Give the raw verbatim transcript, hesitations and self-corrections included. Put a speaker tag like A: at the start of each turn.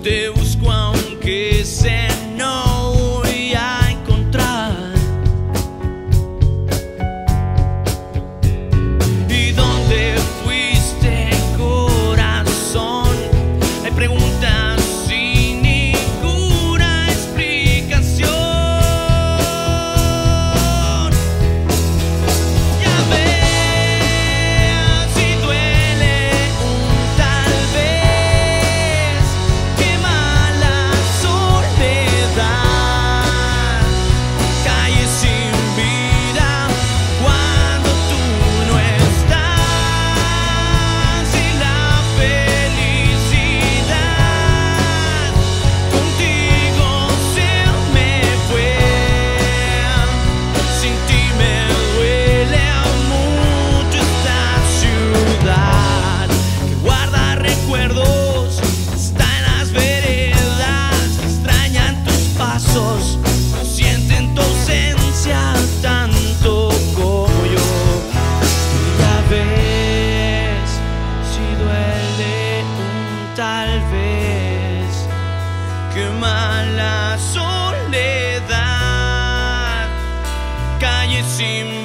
A: te busco aunque sé no voy a encontrar. ¿Y dónde fuiste, corazón? Hay preguntas sin ninguna explicación. Ya ves, si duele un tal vez, quema la soledad, calle sin vida cuando tú no estás, y la felicidad contigo se me fue. Sin ti me duele mucho esta ciudad que guarda recuerdos, está en las veredas, extrañan tus pasos, no sienten tu ausencia tanto como yo. Ya ves, si duele un tal vez, quema la soledad, calle sin